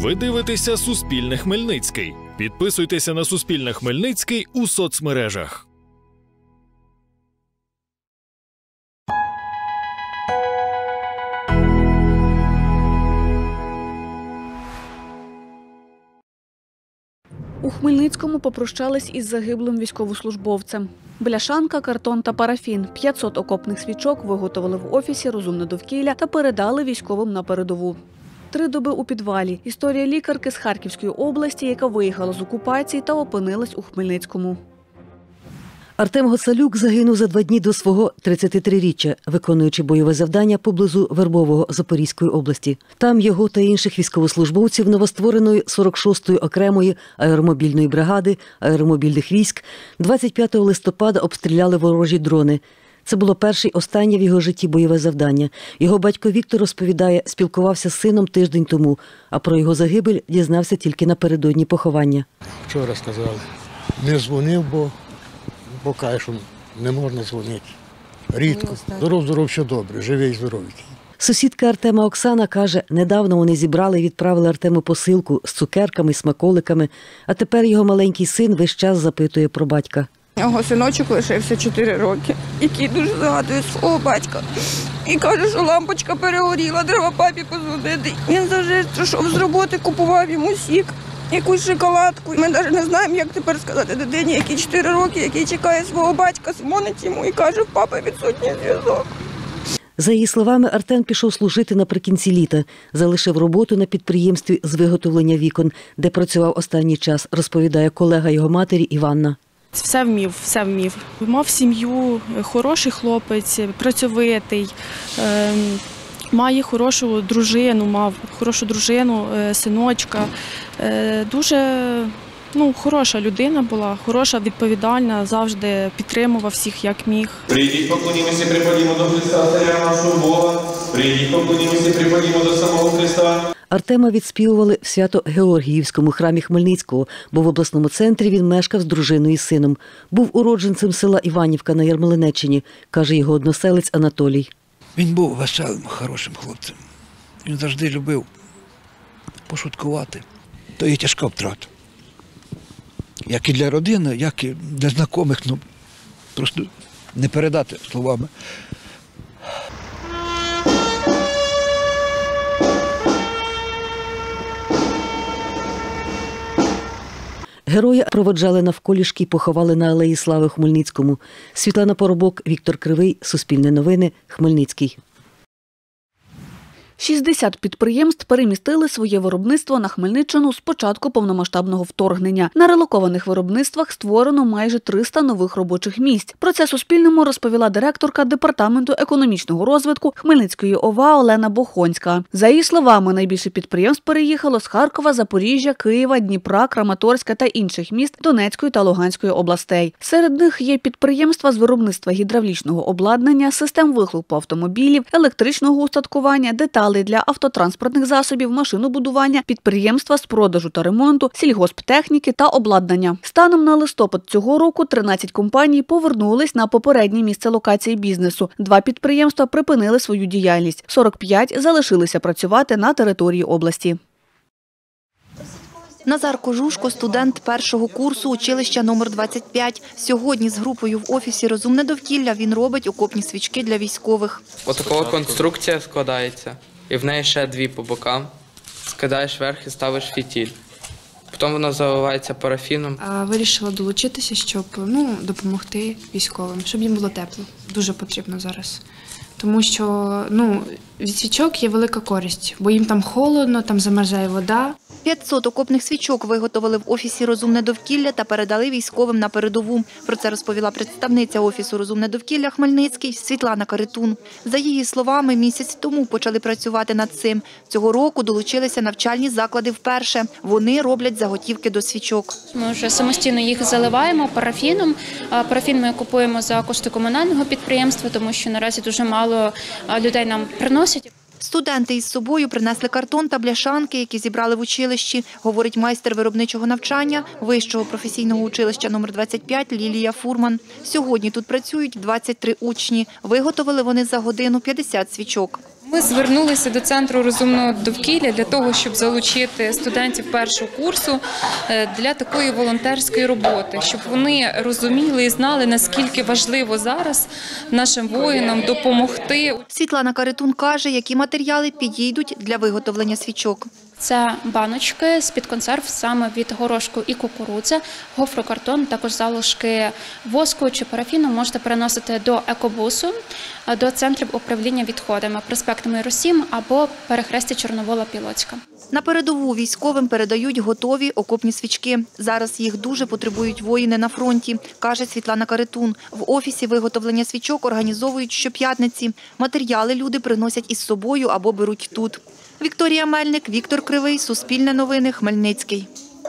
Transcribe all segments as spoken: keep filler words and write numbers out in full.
Ви дивитеся Суспільне Хмельницький. Підписуйтеся на Суспільне Хмельницький у соцмережах. У Хмельницькому попрощались із загиблим військовослужбовцем. Бляшанка, картон та парафін – п'ятсот окопних свічок виготовили в офісі «Розумне довкілля» та передали військовим на передову. Три доби у підвалі. Історія лікарки з Харківської області, яка виїхала з окупації та опинилась у Хмельницькому. Артем Гоцалюк загинув за два дні до свого тридцятитриріччя, виконуючи бойове завдання поблизу Вербового Запорізької області. Там його та інших військовослужбовців новоствореної сорок шостої окремої аеромобільної бригади аеромобільних військ двадцять п'ятого листопада обстріляли ворожі дрони. Це було перше й останнє в його житті бойове завдання. Його батько Віктор розповідає, спілкувався з сином тиждень тому, а про його загибель дізнався тільки напередодні поховання. Вчора сказали, не дзвонив, бо бо каже, що не можна дзвонити. Рідко. Здоров, здоров, все добре, живий і здоровий. Сусідка Артема Оксана каже, недавно вони зібрали і відправили Артему посилку з цукерками, смаколиками, а тепер його маленький син весь час запитує про батька. Його синочок лишився чотири роки, який дуже згадує свого батька. І каже, що лампочка перегоріла, треба папі позвонити. Він завжди прийшов з роботи, купував йому сік, якусь шоколадку. Ми навіть не знаємо, як тепер сказати дитині, який чотири роки, який чекає свого батька, дзвонить йому і каже, в папи відсутній зв'язок. За її словами, Артем пішов служити наприкінці літа. Залишив роботу на підприємстві з виготовлення вікон, де працював останній час, розповідає колега його матері Іванна. Все вмів, все вмів. Мав сім'ю, хороший хлопець, працьовитий, е, має хорошу дружину, мав хорошу дружину, е, синочка. Е, дуже ну, хороша людина була, хороша, відповідальна, завжди підтримував всіх, як міг. Прийдіть, поклонімося, припадімо до Христа, Царя нашого Бога. Прийдіть, поклонімося, припадімо до самого Христа. Артема відспівували в Свято-Георгіївському храмі Хмельницького, бо в обласному центрі він мешкав з дружиною і сином. Був уродженцем села Іванівка на Ярмолинеччині, каже його односелець Анатолій. Він був веселим, хорошим хлопцем. Він завжди любив пошуткувати. То є тяжка втрата. Як і для родини, як і для знайомих, ну, просто не передати словами. Героя проводжали навколішки і поховали на Алеї Слави в Хмельницькому. Світлана Поробок, Віктор Кривий, Суспільне новини, Хмельницький. шістдесят підприємств перемістили своє виробництво на Хмельниччину з початку повномасштабного вторгнення. На релокованих виробництвах створено майже триста нових робочих місць. Про це Суспільному розповіла директорка Департаменту економічного розвитку Хмельницької ОВА Олена Бохонська. За її словами, найбільше підприємств переїхало з Харкова, Запоріжжя, Києва, Дніпра, Краматорська та інших міст Донецької та Луганської областей. Серед них є підприємства з виробництва гідравлічного обладнання, систем вихлопу автомобілів, електричного устаткування, деталей для автотранспортних засобів, машинобудування, підприємства з продажу та ремонту, сільгосптехніки та обладнання. Станом на листопад цього року тринадцять компаній повернулись на попереднє місце локації бізнесу. Два підприємства припинили свою діяльність. сорок п'ять залишилися працювати на території області. Назар Кожушко – студент першого курсу училища номер двадцять п'ять. Сьогодні з групою в офісі «Розумне довкілля» він робить окопні свічки для військових. Ось така конструкція складається, і в неї ще дві по бокам. Скидаєш вверх і ставиш фітіль. Потім вона заливається парафіном. Вирішила долучитися, щоб ну, допомогти військовим, щоб їм було тепло. Дуже потрібно зараз. Тому що ну, від свічок є велика користь, бо їм там холодно, там замерзає вода. п'ятсот окопних свічок виготовили в офісі «Розумне довкілля» та передали військовим на передову. Про це розповіла представниця офісу «Розумне довкілля» Хмельницький Світлана Каритун. За її словами, місяць тому почали працювати над цим. Цього року долучилися навчальні заклади вперше. Вони роблять заготівки до свічок. Ми вже самостійно їх заливаємо парафіном. Парафін ми купуємо за кошти комунального підприємства, тому що наразі дуже мало людей нам приносять. Студенти із собою принесли картон та бляшанки, які зібрали в училищі, говорить майстер виробничого навчання Вищого професійного училища номер двадцять п'ять Лілія Фурман. Сьогодні тут працюють двадцять три учні. Виготовили вони за годину п'ятдесят свічок. Ми звернулися до Центру розумного довкілля для того, щоб залучити студентів першого курсу для такої волонтерської роботи, щоб вони розуміли і знали, наскільки важливо зараз нашим воїнам допомогти. Світлана Каретун каже, які матеріали підійдуть для виготовлення свічок. Це баночки з-під консерв саме від горошку і кукурудзи, гофрокартон, також залишки воску чи парафіну можете переносити до екобусу, до центрів управління відходами, проспект Миру сім або перехрестя Чорновола-Пілоцька. На передову військовим передають готові окопні свічки. Зараз їх дуже потребують воїни на фронті, каже Світлана Каретун. В офісі виготовлення свічок організовують щоп'ятниці. Матеріали люди приносять із собою або беруть тут. Вікторія Мельник, Віктор Кривий, Суспільне новини, Хмельницький.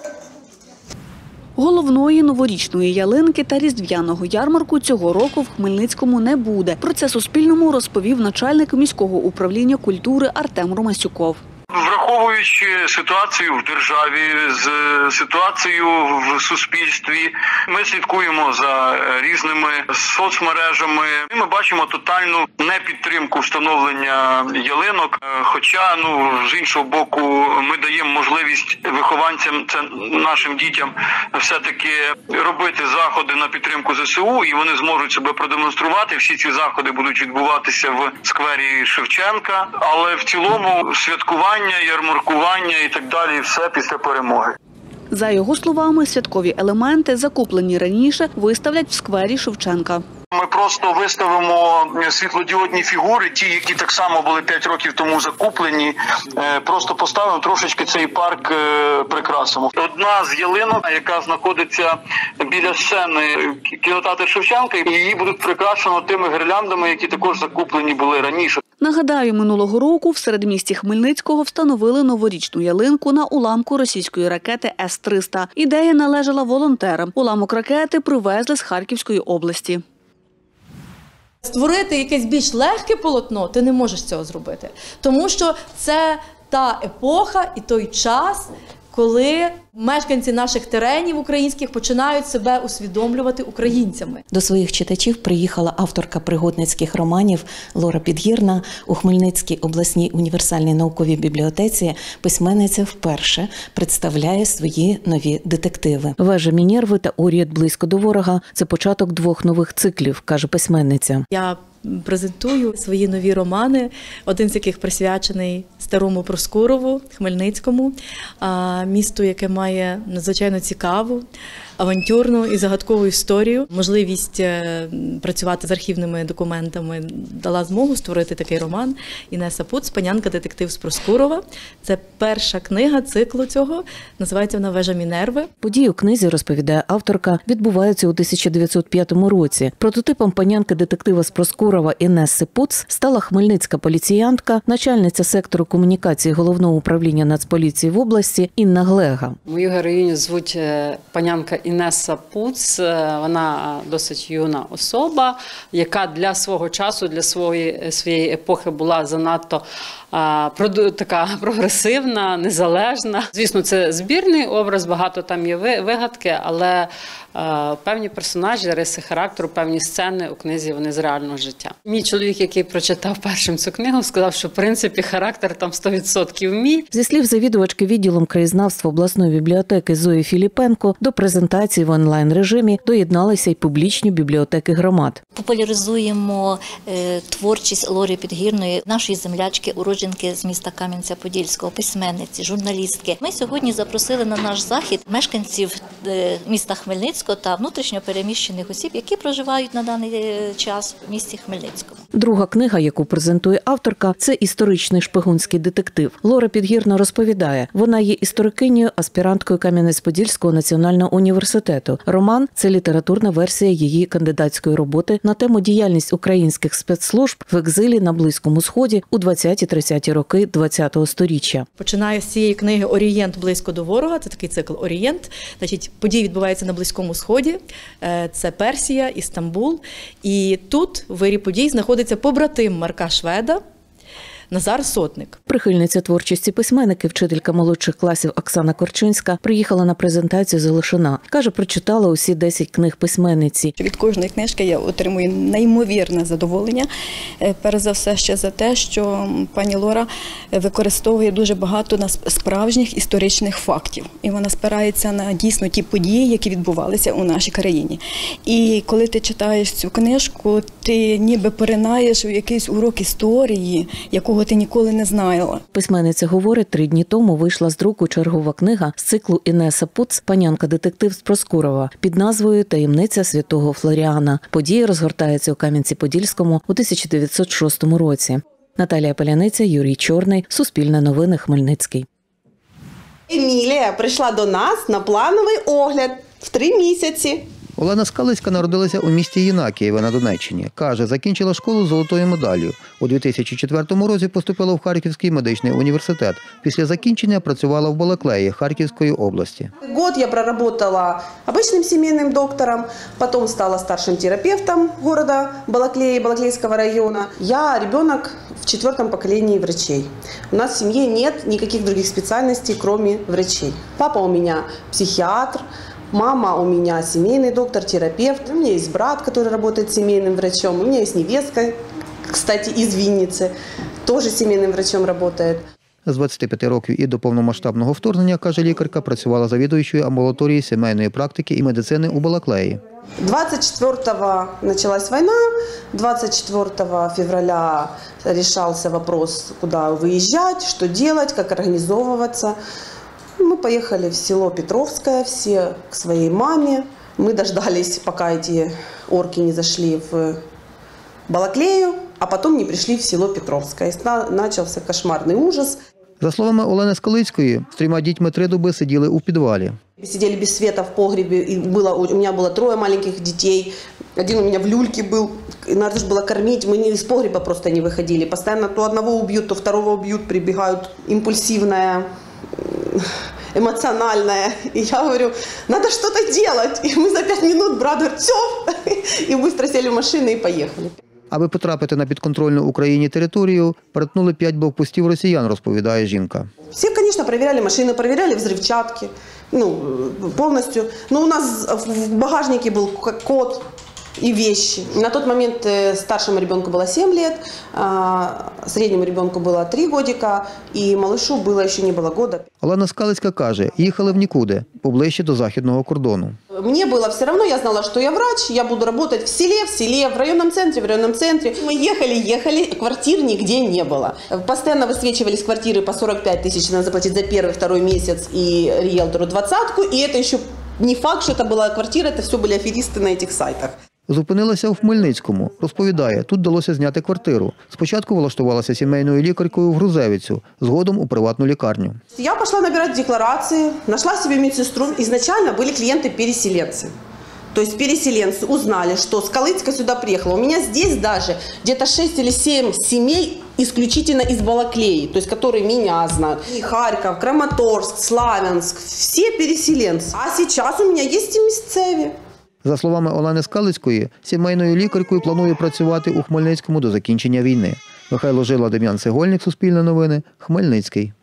Головної новорічної ялинки та різдвяного ярмарку цього року в Хмельницькому не буде. Про це Суспільному розповів начальник міського управління культури Артем Ромасюков. Враховуючи ситуацію в державі, з ситуацією в суспільстві, ми слідкуємо за різними соцмережами. Ми бачимо тотальну непідтримку встановлення ялинок. Хоча, ну, з іншого боку, ми даємо можливість вихованцям, це нашим дітям, все-таки робити заходи на підтримку зе се у, і вони зможуть себе продемонструвати. Всі ці заходи будуть відбуватися в сквері Шевченка, але в цілому святкування, ярмаркування і так далі, все після перемоги. За його словами, святкові елементи, закуплені раніше, виставлять в сквері Шевченка. Ми просто виставимо світлодіодні фігури, ті, які так само були п'ять років тому закуплені, просто поставимо трошечки цей парк прикрасимо. Одна з ялинок, яка знаходиться біля сцени кінотеатру Шевченка, її будуть прикрашено тими гірляндами, які також закуплені були раніше. Нагадаю, минулого року в середмісті Хмельницького встановили новорічну ялинку на уламку російської ракети С триста. Ідея належала волонтерам. Уламок ракети привезли з Харківської області. Створити якесь більш легке полотно ти не можеш цього зробити. Тому що це та епоха і той час, коли мешканці наших теренів українських починають себе усвідомлювати українцями. До своїх читачів приїхала авторка пригодницьких романів Лора Підгірна. У Хмельницькій обласній універсальній науковій бібліотеці письменниця вперше представляє свої нові детективи. «Вежа Мінерви» та «Орієнт близько до ворога» – це початок двох нових циклів, каже письменниця. Я презентую свої нові романи, один з яких присвячений Старому Проскурову, Хмельницькому, місту, яке має надзвичайно цікаву, авантюрну і загадкову історію. Можливість працювати з архівними документами дала змогу створити такий роман Інеса Пуц «Панянка детектив з Проскурова». Це перша книга циклу цього, називається вона «Вежа Мінерви». Події у книзі, розповідає авторка, відбуваються у тисяча дев'ятсот п'ятому році. Прототипом панянки детектива з Проскурова Інеси Пуц стала хмельницька поліціянтка, начальниця сектору комунікації Головного управління Нацполіції в області Інна Глега. Мою героїню звуть панянка Інеса Пуц. Вона досить юна особа, яка для свого часу, для своєї, своєї епохи була занадто а, така прогресивна, незалежна. Звісно, це збірний образ, багато там є вигадки, але а, певні персонажі, риси характеру, певні сцени у книзі, вони з реального життя. Мій чоловік, який прочитав першим цю книгу, сказав, що в принципі характер там сто відсотків мій. Зі слів завідувачки відділом краєзнавства обласної бібліотеки Зої Філіпенко, до презентації в онлайн-режимі доєдналися й публічні бібліотеки громад. Популяризуємо е, творчість Лори Підгірної, нашої землячки, уродженки з міста Кам'янця-Подільського, письменниці, журналістки. Ми сьогодні запросили на наш захід мешканців е, міста Хмельницького та внутрішньо переміщених осіб, які проживають на даний час в місті Хмельницькому. Друга книга, яку презентує авторка, це історичний шпигунський детектив. Лора Підгірна розповідає, вона є історикинею, аспіранткою Кам'янець-Подільського національного університету. Роман – це літературна версія її кандидатської роботи на тему «Діяльність українських спецслужб в екзилі на Близькому Сході у двадцяті-тридцяті роки ХХ століття». Починаю з цієї книги «Орієнт близько до ворога». Це такий цикл «Орієнт». Значить, події відбуваються на Близькому Сході. Це Персія, Істамбул. І тут в вирі подій знаходиться побратим Марка Шведа, Назар Сотник. Прихильниця творчості письменників, вчителька молодших класів Оксана Корчинська приїхала на презентацію з Олешина. Каже, прочитала усі десять книг письменниці. Від кожної книжки я отримую неймовірне задоволення. Перш за все ще за те, що пані Лора використовує дуже багато справжніх історичних фактів. І вона спирається на дійсно ті події, які відбувалися у нашій країні. І коли ти читаєш цю книжку, ти ніби поринаєш у якийсь урок історії, якого ти ніколи не знала. Письменниця говорить, три дні тому вийшла з друку чергова книга з циклу Інеса Пуц «Панянка-детектив з Проскурова» під назвою «Таємниця святого Флоріана». Подія розгортається у Кам'янці-Подільському у тисяча дев'ятсот шостому році. Наталія Паляниця, Юрій Чорний, Суспільне новини, Хмельницький. Емілія прийшла до нас на плановий огляд в три місяці. Олена Скалицька народилася у місті Єнакієве на Донеччині. Каже, закінчила школу з золотою медаллю. У дві тисячі четвертому році поступила в Харківський медичний університет. Після закінчення працювала в Балаклеї Харківської області. Год я проработала обычным семейным доктором, потом стала старшим терапевтом города Балаклеи, Балаклейского района. Я ребенок в четвертом поколении врачей. У нас в семье нет никаких других специальностей, кроме врачей. Папа у меня психиатр. Мама у меня семейный доктор, терапевт. У меня есть брат, который работает семейным врачом. У меня есть невестка, кстати, из Винницы, тоже семейным врачом работает. З двадцяти п'яти років і до повномасштабного вторгнення, каже лікарка, працювала завідуючою амбулаторії сімейної практики і медицини у Балаклеї. двадцать четвёртого началась война, двадцать четвёртого февраля решался вопрос, куда выезжать, что делать, как организовываться. Мы поехали в село Петровское, все к своей маме. Мы дождались, пока эти орки не зашли в Балаклею, а потом не пришли в село Петровское. И начался кошмарный ужас. За словами Олени Скалицької, з трьома дітьми три доби сиділи у підвалі. Сидели без света в погребе, и было, у меня было трое маленьких детей. Один у меня в люльке был, и надо же было кормить, мы из погреба просто не выходили. Постоянно то одного убьют, то второго убьют, прибегают импульсивная, эмоциональная. И я говорю, надо что-то делать. И мы за пять минут, брат говорит, все. И быстро сели в машину и поехали. Аби потрапити на підконтрольну Україні територію, перетнули п'ять блокпостів росіян, розповідає жінка. Все, конечно, проверяли машины, проверяли взрывчатки, ну, полностью. Но у нас в багажнике был код и вещи. На тот момент старшему ребенку было семь лет, среднему ребенку было три годика, и малышу было еще не было года. Олена Скалицька каже, їхали в нікуди, поближче до західного кордону. Мне было все равно, я знала, что я врач, я буду работать в селе, в селе, в районном центре, в районном центре. Мы ехали, ехали, квартир нигде не было. Постоянно высвечивались квартиры по сорок пять тысяч, надо заплатить за первый, второй месяц и риэлтору двадцатку. И это еще не факт, что это была квартира, это все были аферисты на этих сайтах. Зупинилася у Хмельницькому. Розповідає, тут вдалося зняти квартиру. Спочатку влаштувалася сімейною лікаркою в Грузевицю, згодом у приватну лікарню. Я пошла набирать декларации, нашла себе медсестру. Изначально были клиенты-переселенцы. То есть переселенцы узнали, что Скалицька сюда приехала. У меня здесь даже где-то шесть или семь семей исключительно из Балаклеи, то есть которые меня знают. И Харьков, Краматорск, Славянск, все переселенцы. А сейчас у меня есть и місцеві. За словами Олени Скалицької, сімейною лікаркою планує працювати у Хмельницькому до закінчення війни. Михайло Жила, Дем'ян Цегольник, Суспільне новини, Хмельницький.